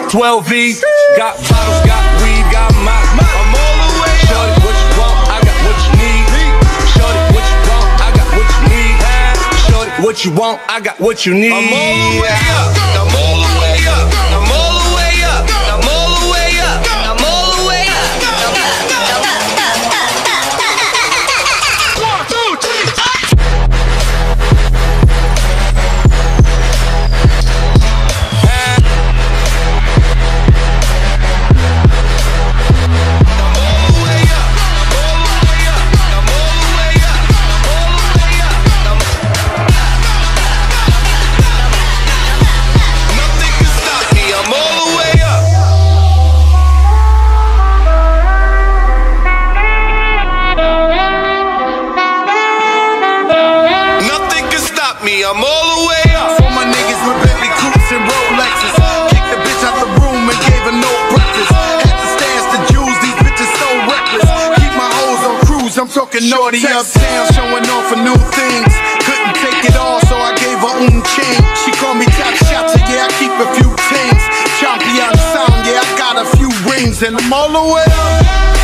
12V, got bottles, got weed, got my. I'm all the way up. Shorty, what you want? I got what you need. Shorty, what you want? I got what you need. Shorty, what you want? I got what you need. I'm all the way up. I'm all the way up. I'm all the way up. I'm all the way up. I'm all the way up. I'm all the way up. For my niggas with Bentley coupes and Rolexes, kicked the bitch out the room and gave her no breakfast. Had to stash the jewels, these bitches so reckless. Keep my hoes on cruise, I'm talking naughty uptown, showing off for new things. Couldn't take it all, so I gave her chain. She called me top shot, so yeah, I keep a few things. Champion sound, yeah, I got a few rings, and I'm all the way up.